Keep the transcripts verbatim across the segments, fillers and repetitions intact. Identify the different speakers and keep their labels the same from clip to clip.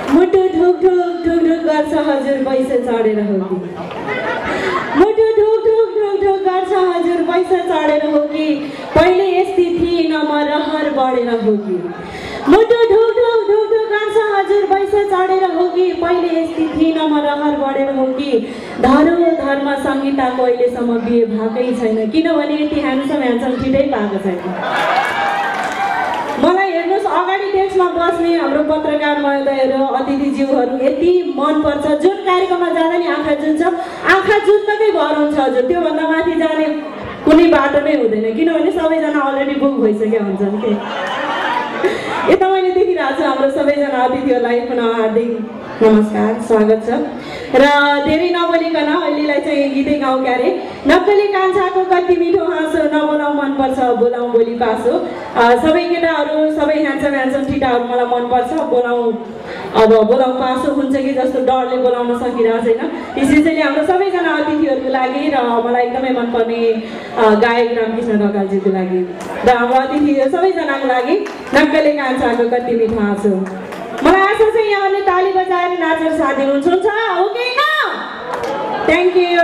Speaker 1: मुटु ढुक ढुक ढुक ढुक गर्छ हजुर पैसा चढेर हो कि मुटु ढुक ढुक ढुक ढुक गर्छ हजुर पैसा चढेर हो कि पहिले यस्तै थिएन म रहर बढेर हो कि मुटु ढुक ढुक ढुक ढुक गर्छ हजुर पैसा चढेर हो कि पहिले यस्तै थिएन म रहर बढेर हो कि धरो धर्म संहिताको अहिलेसम्म बिहे भएकै छैन किनभने यति ह्यान्डसम ह्यान्डसम ठिटै पाएको छैन मलाई हेर्नुहोस् अगाडि डेस्कमा बस्ने हाम्रो पत्रकार महोदयहरू अतिथिज्यूहरू यति मनपर्छ जुन कार्यक्रममा जाँदा नि आँखा जुन्छ आँखा जुत्नकै भर हुन्छ हजुर त्योभन्दा माथि जाने कुनै बाटो नै हुँदैन किनभने सबैजना अलरेडी बुक भइसकेका हुन्छन् के यता मैले देखिरहेको छु हाम्रो सबैजना अतिथिहरूलाई पुनः हार्दिक नमस्कार स्वागत छ र धेरै नबोलिकन अहिलेलाई चाहिँ गीतै गाउँ क्यारे नक्कली कान्छाको कति मिठो हाँसो नबोलाउँ मनपर्छ बोलाउँ बोली पासो सबै केटाहरू सबै ह्यान्डसम ह्यान्डसम ठिटाहरू मलाई मनपर्छ बोलाउँ अब बोलाउँ पासो हुन्छ कि जस्तो डरले बोलाउन सकिरहेको छैन स्पेसली हाम्रो सबैजना अतिथिहरूको लागि र मलाई एकदमै मनपर्ने गायक रामकृष्ण ढकालजीको लागि र हाम्रो अतिथि सबैजनाको लागि नक्कली कान्छाको कति मिठो हाँसो मलाई आशा छ यहाँहरूले ताली बजाएर नाचेर साथ दिनुहुन्छ हो कि न थ्याङ्क यू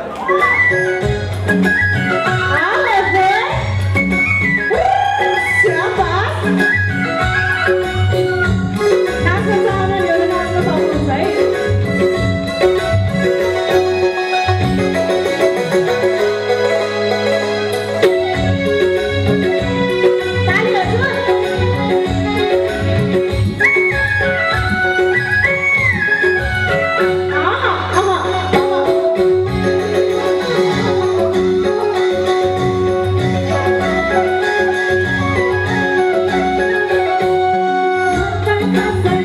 Speaker 1: नाच्न चाहनेहरू नाच्न सक्नुहुन्छ है I